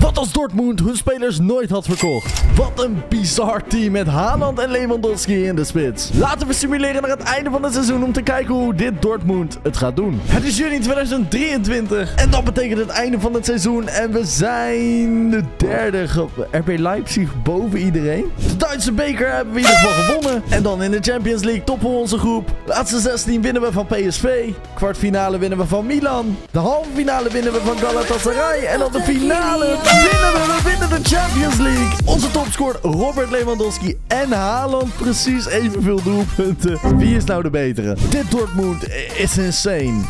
Wat als Dortmund hun spelers nooit had verkocht? Wat een bizar team met Haaland en Lewandowski in de spits. Laten we simuleren naar het einde van het seizoen om te kijken hoe dit Dortmund het gaat doen. Het is juni 2023 en dat betekent het einde van het seizoen en we zijn de derde. RB Leipzig boven iedereen. De Duitse beker hebben we in ieder geval gewonnen. En dan in de Champions League toppen we onze groep. Laatste 16 winnen we van PSV. Kwartfinale winnen we van Milan. De halve finale winnen we van Galatasaray. En dan de finale we winnen de Champions League. Onze topscorer Robert Lewandowski en Haaland precies evenveel doelpunten. Wie is nou de betere? Dit Dortmund is insane.